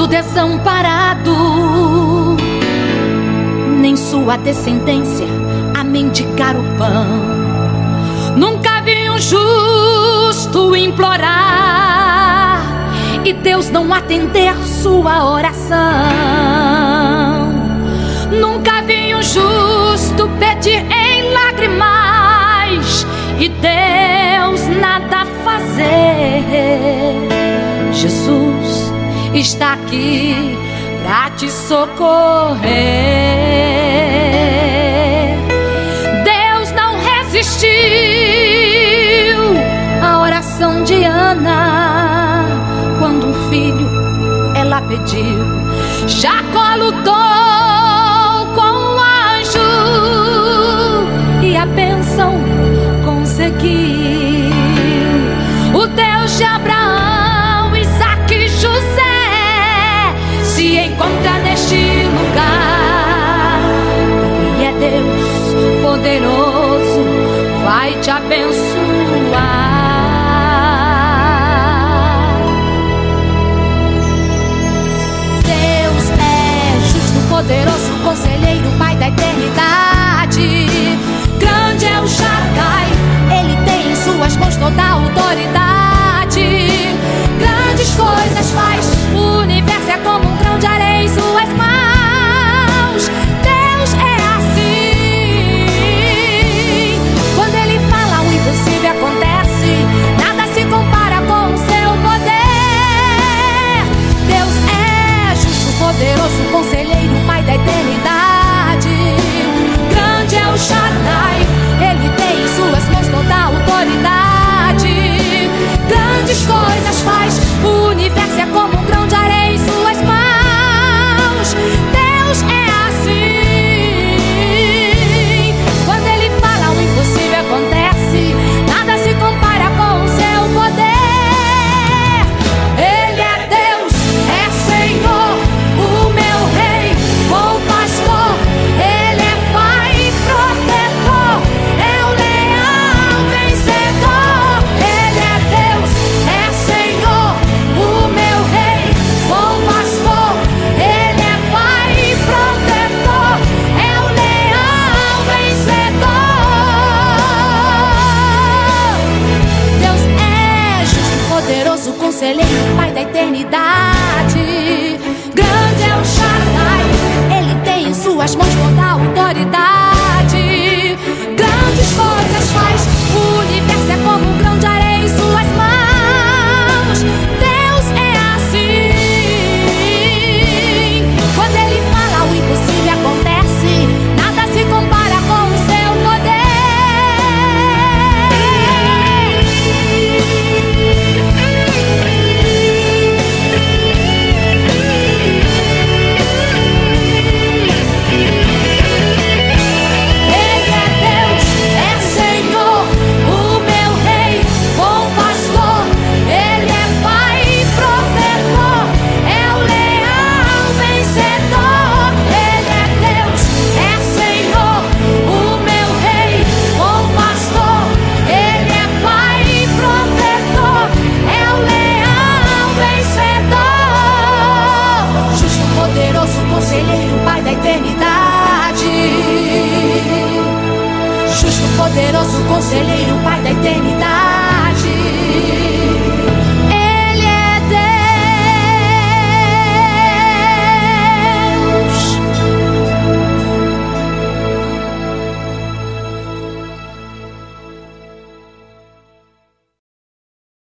do desamparado, nem sua descendência a mendigar o pão. Nunca vi um justo implorar e Deus não atender sua oração. Nunca vi um justo pedir em lágrimas e Deus nada fazer. Jesus está aqui pra te socorrer. Deus não resistiu à oração de Ana quando um filho ela pediu. Jacó lutou com o anjo e a bênção conseguiu. O Deus de Abraão, Isaque e José se encontra neste lugar. Ele é Deus poderoso, vai te abençoar. Deus é justo, poderoso, conselheiro, Pai da eternidade. Grande é o Shaddai, Ele tem em suas mãos toda a autoridade. Grandes coisas faz, o universo é como um grão de areia em suas mãos. Deus é assim, quando Ele fala o impossível acontece, nada se compara com o seu poder. Deus é justo, poderoso, conselheiro, Pai da eternidade. Grande é o Shaddai, Ele tem em suas mãos toda a autoridade. Grandes coisas faz, o universo é como um grão de areia em suas mãos. Deus é assim, quando Ele fala o impossível acontece, nada se compara com o seu poder. Ele é Deus, é Senhor, o meu Rei, bom pastor. Ele é Pai e protetor, é o leão vencedor. Ele é Deus, é Senhor, o meu Rei, bom pastor. Ele é Pai e protetor, é o leão vencedor. Deus é justo, poderoso, conselheiro, Pai da eternidade. Grande é o Shaddai, Ele tem em suas mãos toda a autoridade. Grandes coisas faz, o universo é como um grão de areia em suas mãos. Deus é assim, quando Ele fala o impossível acontece, nada se compara com o seu poder. Ele é Deus, é Senhor, o meu Rei, bom pastor. Ele é Pai e protetor, é o leão vencedor. Ele é Deus, é Senhor, o meu Rei, bom pastor. Ele é Pai e protetor, é o leão vencedor. Justo, poderoso, conselheiro, Pai da eternidade. Justo, poderoso, conselheiro, Pai da eternidade.